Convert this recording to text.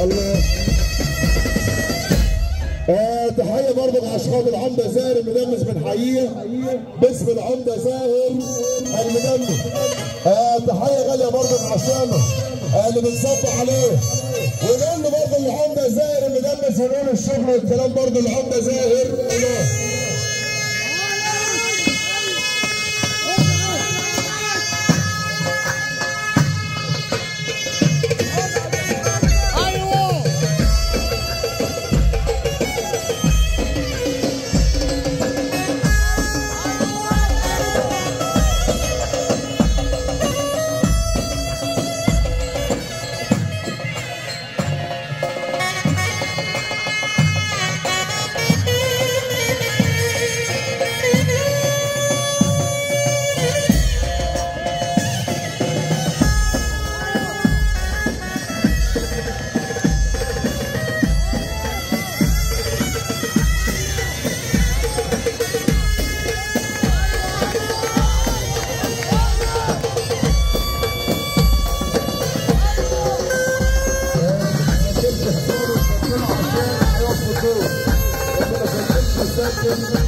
الله. تحيه برضه لاشخاص العمده زاهر المدمس، بنحييه باسم العمده زاهر المدمس. تحيه غاليه برضه لعشانه اللي بنصب عليه، ونقول له برضه العمده زاهر المدمس، ونقول الشغل والكلام برضه العمده زاهر. الله. Thank you.